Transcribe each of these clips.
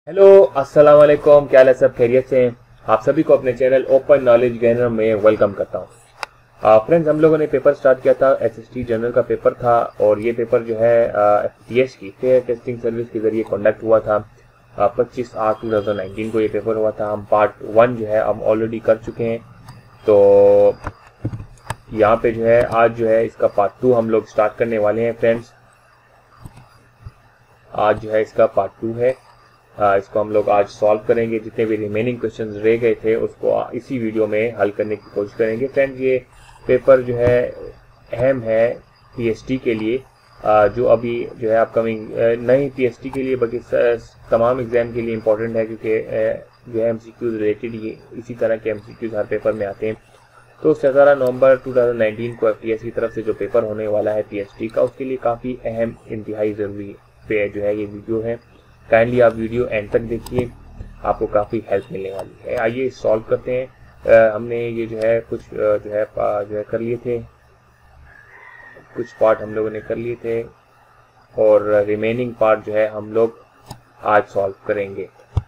Hello, अस्सलाम वालेकुम। क्या हाल है? सब खैरियत से हैं? आप सभी को अपने चैनल ओपन नॉलेज गेनर में वेलकम करता हूँ। फ्रेंड्स, हम लोगों ने पेपर स्टार्ट किया था। SST जनरल का पेपर था और ये पेपर जो है FTS की फेयर टेस्टिंग सर्विस के जरिए कंडक्ट हुआ था। 25/8/2019 को ये पेपर हुआ था। हम पार्ट 1 जो है हम ऑलरेडी कर चुके हैं। तो यहाँ पे जो है आज जो है इसका पार्ट 2 हम लोग स्टार्ट करने वाले हैं। फ्रेंड्स, आज जो है इसका पार्ट 2 है। इसको हम लोग आज सॉल्व करेंगे। जितने भी रिमेनिंग क्वेश्चंस रह गए थे उसको इसी वीडियो में हल करने की कोशिश करेंगे। फ्रेंड्स, ये पेपर जो है अहम है PST के लिए, जो अभी जो है अपकमिंग नहीं PST के लिए बल्कि तमाम एग्जाम के लिए इम्पोर्टेंट है, क्योंकि जो है MCQs रिलेटेड ये इसी तरह के MCQs हर पेपर में आते हैं। तो 17 नवंबर 2019 को FTS की तरफ से जो पेपर होने वाला है PST का, उसके लिए काफ़ी अहम इंतहाई ज़रूरी पे जो है ये वीडियो है। काइंडली आप वीडियो एंड तक देखिए, आपको काफ़ी हेल्प मिलने वाली है। आइए सॉल्व करते हैं। हमने ये जो है कुछ जो है कर लिए थे, कुछ पार्ट हम लोगों ने कर लिए थे और रिमेनिंग पार्ट जो है हम लोग आज सॉल्व करेंगे।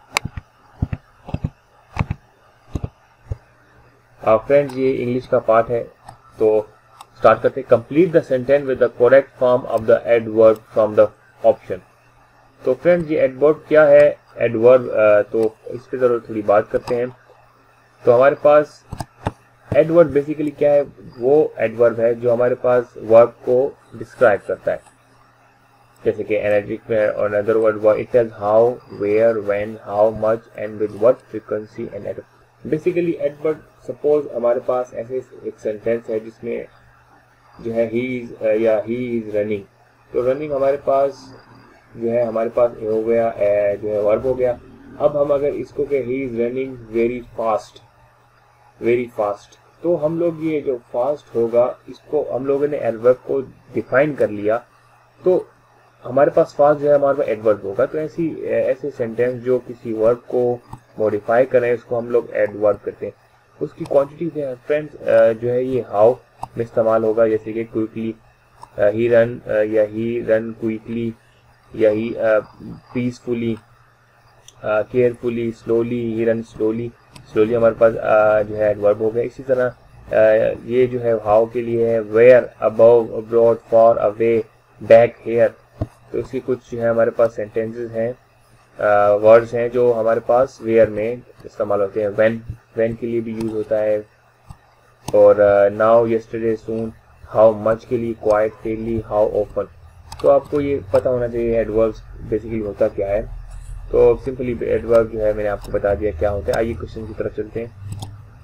फ्रेंड्स, ये इंग्लिश का पार्ट है, तो स्टार्ट करते हैं। Complete the sentence with the correct form of the adverb from the option. तो फ्रेंड्स, ये एडवर्ब क्या है? एडवर्ब तो इस पे जरूर थोड़ी बात करते हैं। तो हमारे पास एडवर्ब बेसिकली क्या है? वो एडवर्ब है जो हमारे पास वर्ब को डिस्क्राइब करता है, जैसे कि एनर्जेटिक में। और other word it tells how, where, when, how much and with what frequency and at. Basically adverb, suppose हमारे पास ऐसे एक सेंटेंस है जिसमें जो है ही इज या ही इज रनिंग। तो रनिंग हमारे पास जो है हमारे पास हो गया, जो है वर्ब हो गया। अब हम अगर इसको के he is running very fast, very fast, तो हम लोग ये जो फास्ट होगा इसको हम लोगों ने एडवर्ब को डिफाइन कर लिया। तो हमारे पास फास्ट जो है हमारे पास एडवर्ब होगा। तो ऐसे सेंटेंस जो किसी वर्ब को मॉडिफाई करें उसको हम लोग एडवर्ब करते हैं। उसकी क्वांटिटी फ्रेंड्स जो है ये हाउ में इस्तेमाल होगा, जैसे कि क्विकली, ही रन या ही रन क्विकली, या he peacefully, carefully, slowly, he run slowly. Slowly हमारे पास जो है एडवर्ब हो गया। इसी तरह ये जो है हाउ के लिए है where, above, abroad, far, away, back, here. तो इसके कुछ जो है हमारे पास सेंटेंसेस हैं, वर्ड्स हैं जो हमारे पास वेयर में इस्तेमाल होते हैं। व्हेन के लिए भी यूज होता है, और now, yesterday, soon. How much के लिए क्वाइट, डेली, हाउ ऑफन। तो आपको ये पता होना चाहिए एडवर्ब्स बेसिकली होता क्या है। तो सिंपली एडवर्ब जो है मैंने आपको बता दिया क्या होता है। आइए क्वेश्चन की तरफ चलते हैं।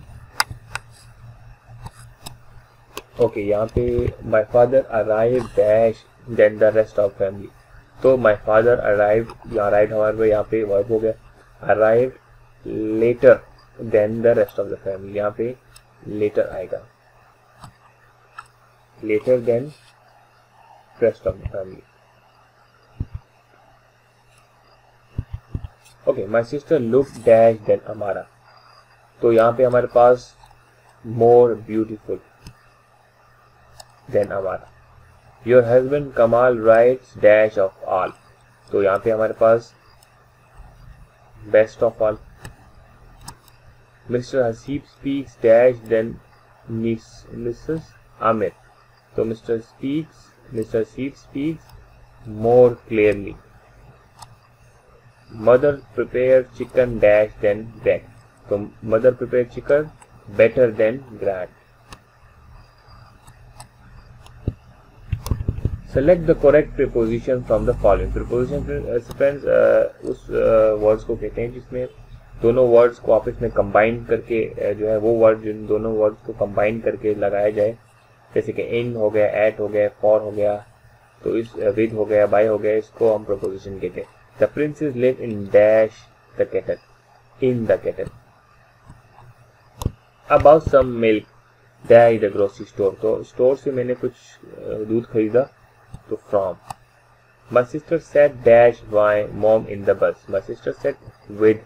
ओके, यहाँ पे my father arrive dash than the rest of family. तो माय फादर अराइव, अराइव हमारे यहाँ पे वर्ब हो गया। Arrive later than the rest of the family, यहाँ पे लेटर आएगा, later than rest of the family. Okay, my sister look dash than Amara. तो यहाँ पे हमारे पास more beautiful than Amara. Your husband Kamal writes dash of all. तो यहाँ पे हमारे पास best of all. Mr Haseeb speaks dash than Mrs Aamir. तो Mr Haseeb speaks more clearly. Mother prepare chicken dash than grand. तो mother prepare chicken better than grand. Select the correct preposition from the following. Preposition friends उस words को कहते हैं जिसमें दोनों words को आपस में कंबाइन करके जो है वो वर्ड, जिन दोनों वर्ड्स को कंबाइन करके लगाया जाए, जैसे कि इन हो गया, एट हो गया, फॉर हो गया, तो इस विद हो गया, बाय हो गया, इसको हम प्रीपोजिशन कहते हैं। The princess lived in dash the kettle, in the kettle. About some milk dash the grocery store. तो स्टोर से मैंने कुछ दूध खरीदा, तो from. My sister sat dash my mom in the bus. My sister sat with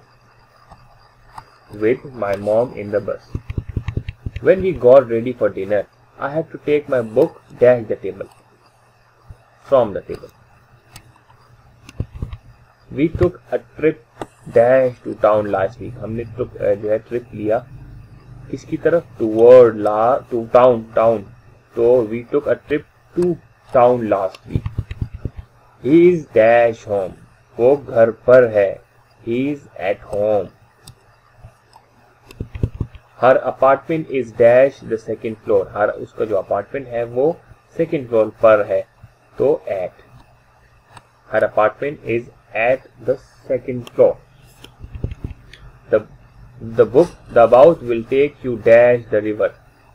my mom in the bus. When we got ready for dinner, I had to take my book dash the table, from the table. We took a trip dash to town last week. हमने जो है trip लिया किसकी तरफ, to town. तो we took a trip to town last week. He is dash home, वो घर पर है। He is at home. Her apartment is dash the second floor, her उसका जो अपार्टमेंट है वो सेकेंड फ्लोर पर है, तो at. Her apartment is at the second floor. The about will take you dash the river,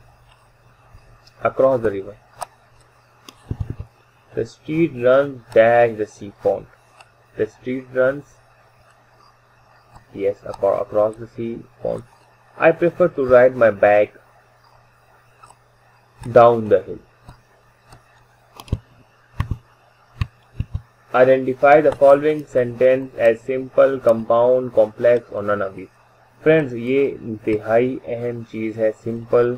across the river. The street runs dash the sea pond. The street runs, yes, across the sea pond. I prefer to ride my bike down the hill. Identify the following sentence as simple, compound, complex or none of these. Friends, ये इंतहाई अहम चीज है। Simple,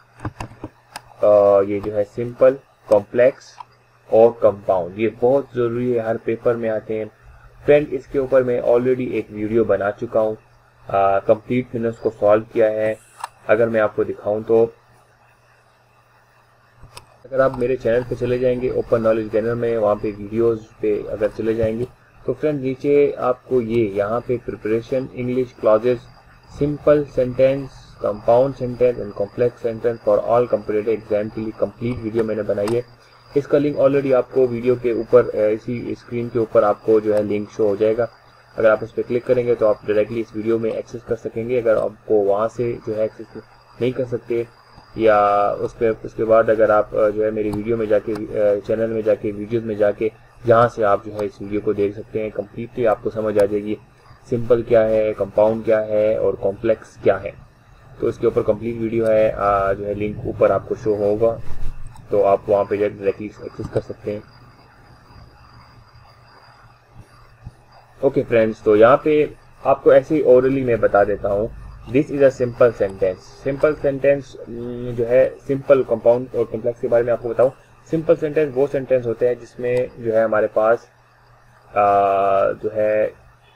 ये जो है simple, complex और compound, ये बहुत जरूरी है, हर पेपर में आते हैं। फ्रेंड, इसके ऊपर मैं ऑलरेडी एक वीडियो बना चुका हूँ, कंप्लीट मैंने उसको सॉल्व किया है। अगर मैं आपको दिखाऊं तो अगर आप मेरे चैनल पे चले जाएंगे ओपन नॉलेज गेनर में, वहाँ पे वीडियोस पे अगर चले जाएंगे तो फ्रेंड नीचे आपको ये यहाँ पे preparation English clauses, simple sentence, compound sentence and complex sentence for all competitive exam के लिए कंप्लीट वीडियो मैंने बनाई है। इसका लिंक ऑलरेडी आपको वीडियो के ऊपर, इसी स्क्रीन के ऊपर आपको जो है लिंक शो हो जाएगा। अगर आप इस पर क्लिक करेंगे तो आप डायरेक्टली इस वीडियो में एक्सेस कर सकेंगे। अगर आपको वहाँ से जो है एक्सेस नहीं कर सकते, या उसके बाद अगर आप जो है मेरी वीडियो में जाके, चैनल में जाके, वीडियोज़ में जाके, जहाँ से आप जो है इस वीडियो को देख सकते हैं, कम्प्लीटली आपको समझ आ जाएगी सिंपल क्या है, कंपाउंड क्या है और कॉम्प्लेक्स क्या है। तो इसके ऊपर कंप्लीट वीडियो है, जो है लिंक ऊपर आपको शो होगा, तो आप वहाँ पे डायरेक्टली एक्सेस कर सकते हैं। ओके फ्रेंड्स, तो यहाँ पे आपको ऐसे ही ओरली मैं बता देता हूँ। This is a simple sentence. Simple sentence जो है, सिंपल, कंपाउंड और कॉम्प्लेक्स के बारे में आपको बताऊँ। सिंपल सेंटेंस वो सेंटेंस होते हैं जिसमें जो है हमारे पास जो है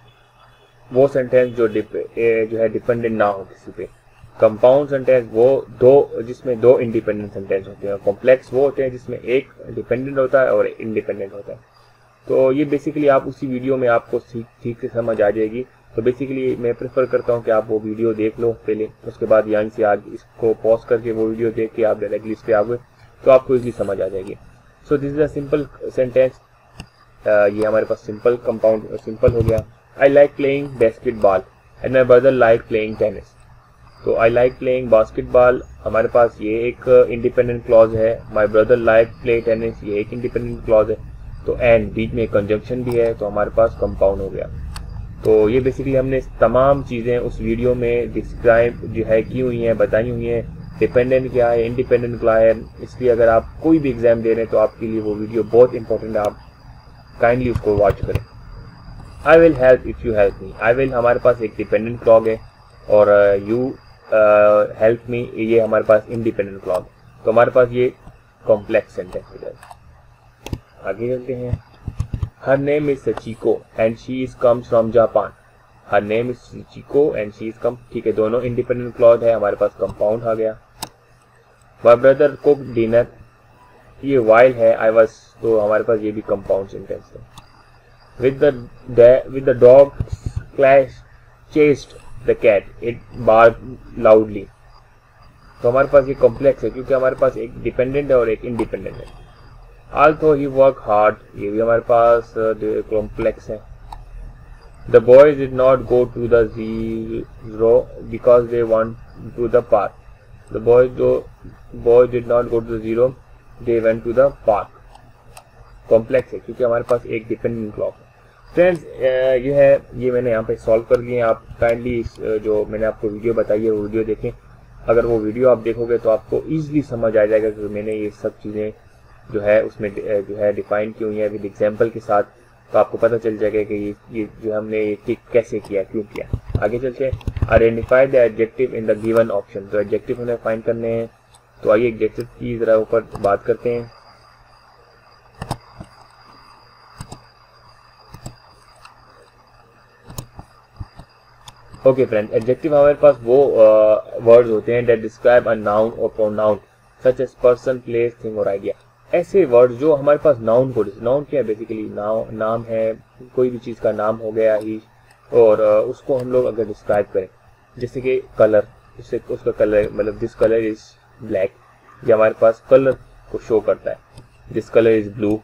वो सेंटेंस जो है डिपेंडेंट ना हो किसी पे। कंपाउंड सेंटेंस वो जिसमें दो इंडिपेंडेंट सेंटेंस होते हैं। कॉम्प्लेक्स वो होते हैं जिसमें एक डिपेंडेंट होता है और इंडिपेंडेंट होता है। तो ये बेसिकली आप उसी वीडियो में आपको ठीक से समझ आ जाएगी। तो बेसिकली मैं प्रेफर करता हूँ कि आप वो वीडियो देख लो पहले, उसके बाद यहाँ से आगे इसको पॉज करके वो वीडियो देख के आप डायरेक्टली इस पे आ गए तो आपको इजीली समझ आ जाएगी। So this is a simple sentence. ये हमारे पास सिंपल कंपाउंड सिंपल हो गया। I like playing basketball and my brother like playing tennis. तो I like playing basketball, हमारे पास ये एक इंडिपेंडेंट क्लॉज है। My brother like play tennis, ये एक इंडिपेंडेंट क्लॉज है। तो एंड बीच में कंजंक्शन भी है, तो हमारे पास कंपाउंड हो गया। तो ये बेसिकली हमने तमाम चीज़ें उस वीडियो में डिस्क्राइब जो है की हुई हैं, बताई हुई हैं। डिपेंडेंट क्या है, इंडिपेंडेंट क्या है, इसलिए अगर आप कोई भी एग्जाम दे रहे हैं तो आपके लिए वो वीडियो बहुत इंपॉर्टेंट है, आप काइंडली उसको वॉच करें। I will help if you help me. I will हमारे पास एक डिपेंडेंट क्लॉज है और यू हेल्प मी ये हमारे पास इंडिपेंडेंट क्लॉज है। तो हमारे पास ये कॉम्प्लेक्स सेंटेंस हो जाएगा। आगे चलते हैं। Her name is Sachiko and she is comes from Japan. Her name is Sachiko and she is come, ठीक है, दोनों इंडिपेंडेंट क्लॉज है, हमारे पास कंपाउंड आ गया। माय ब्रदर कुक डिनर, ये वाइल है, आई वाज, तो हमारे पास ये भी कंपाउंड सेंटेंस है। With the dog chased the cat, it barked loudly. तो हमारे पास ये कॉम्प्लेक्स है क्योंकि हमारे पास एक डिपेंडेंट है और एक इंडिपेंडेंट है। Although he worked hard, ये भी हमारे पास कॉम्प्लेक्स है। The boys did not go to the zero because they went to the park. The boys did not go to the zero, they went to the park. Complex है क्योंकि हमारे पास एक डिपेंडेंट क्लॉज है। Friends, ये मैंने यहाँ पे सॉल्व कर लिए। आप काइंडली जो मैंने आपको वीडियो बताई है वो वीडियो देखें। अगर वो वीडियो आप देखोगे तो आपको इजीली समझ आ जाएगा कि मैंने ये सब चीज़ें जो है उसमें जो है डिफाइन की हुई है विद एग्जाम्पल के साथ। तो आपको पता चल जाएगा कि ये जो हमने ये कैसे किया, क्यों किया। आगे चलते हैं। Identify the adjective in the given option. तो एडजेक्टिव हमें फाइंड करने हैं, तो आइए एडजेक्टिव की जरा ऊपर बात करते हैं। ओके फ्रेंड, एडजेक्टिव हमारे पास वो वर्ड्स होते हैं दैट डिस्क्राइब अ नाउन और pronoun such as person, place, thing और आइडिया। ऐसे वर्ड जो हमारे पास नाउन को, नाउन क्या है बेसिकली, नाम है, कोई भी चीज़ का नाम हो गया ही, और उसको हम लोग अगर डिस्क्राइब करें, जैसे कि कलर, इससे उसका कलर मतलब दिस कलर इज ब्लैक, ये हमारे पास कलर को शो करता है। This colour is blue.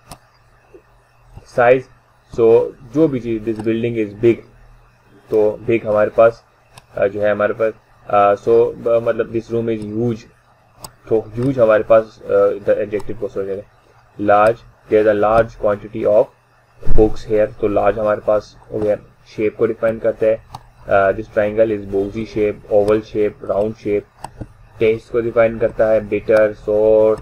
Size, so जो भी चीज़, दिस बिल्डिंग इज बिग, तो बिग हमारे पास जो है हमारे पास, सो मतलब दिस रूम इज ह्यूज, तो ह्यूज हमारे पास द एडजेक्टिव को सोचेगा। Large, there is a large quantity of books here, तो लार्ज हमारे पास हो गया। शेप को डिफाइन करता है, this triangle is bogey shape, oval shape, round shape. Taste को डिफाइन करता है, bitter, sour,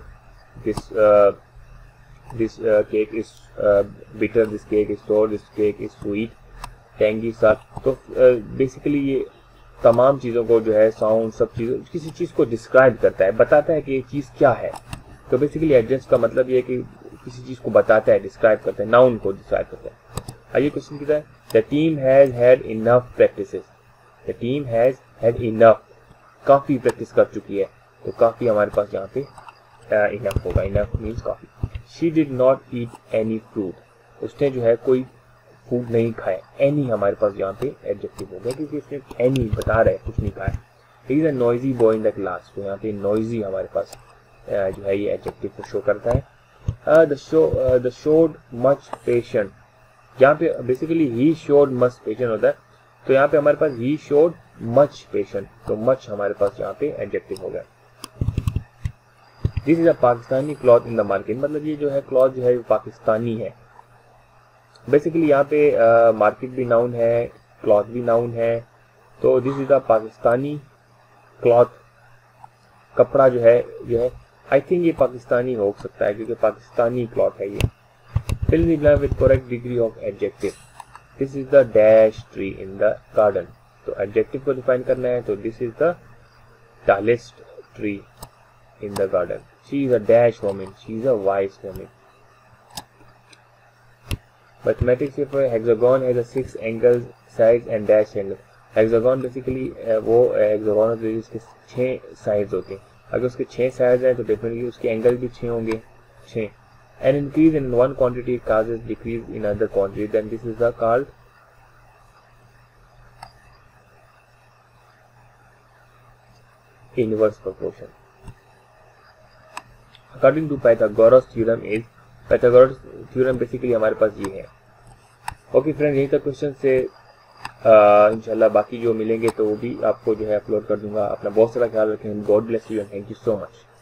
this cake is bitter, this cake is sour, this cake is sweet, tangy सा। तो बेसिकली ये तमाम चीज़ों को जो है, साउंड, सब चीज़ों, किसी चीज़ को डिस्क्राइब करता है, बताता है कि ये चीज़ क्या है। तो बेसिकली एड्रेस का मतलब ये है कि किसी चीज़ को बताता है, डिस्क्राइब करता है, नाउन को डिस्क्राइब करता है। आइए क्वेश्चन की तरह, the team has had enough practices, the team has had enough, काफ़ी प्रैक्टिस कर चुकी है, तो काफ़ी हमारे पास यहाँ पे इनफ होगा, इनफ मीन्स काफ़ी। She did not eat any fruit, उसने जो है कोई फूड नहीं खाए। एनी हमारे पास यहाँ पे एडजेक्टिव हो गया क्योंकि इसने एनी बता रहा है कुछ नहीं खाया। He is a noisy boy in the class, तो यहाँ पे नॉइजी हमारे पास जो है ये एडजेक्टिव को शो करता है। द शोड मच पेशेंट, यहाँ पे basically he showed much patient होता है, तो यहाँ पे हमारे पास ही शोड मच पेशेंट, तो मच हमारे पास यहाँ पे एडजेक्टिव हो गया। This is a Pakistani cloth in the market, मतलब ये जो है क्लॉथ जो है पाकिस्तानी है। बेसिकली यहाँ पे मार्केट भी नाउन है, क्लॉथ भी नाउन है, तो this is the Pakistani cloth, कपड़ा जो है आई थिंक ये पाकिस्तानी हो सकता है क्योंकि पाकिस्तानी क्लॉथ है ये। Fill the blank with correct degree of adjective, this is the dash tree in the garden, तो एडजेक्टिव को डिफाइन करना है, तो this is the tallest tree in the garden. She is a dash women, she is a wise women. Mathematics के पर hexagon has a 6 angle sides and dash angle. Hexagon basically वो hexagon होते हैं जिसके 6 sides होते हैं, अगर उसके 6 साइड्स हैं तो डेफिनेटली उसके एंगल भी 6 होंगे, 6। An increase in one quantity causes decrease in other quantity, then this is the called inverse proportion. According to Pythagoras theorem is, Pythagoras theorem basically हमारे पास ये है। ओके फ्रेंड, यही तक क्वेश्चन से इंशाल्लाह बाकी जो मिलेंगे तो वो भी आपको जो है अपलोड कर दूंगा। अपना बहुत सारा ख्याल रखें। God bless you and thank you so much.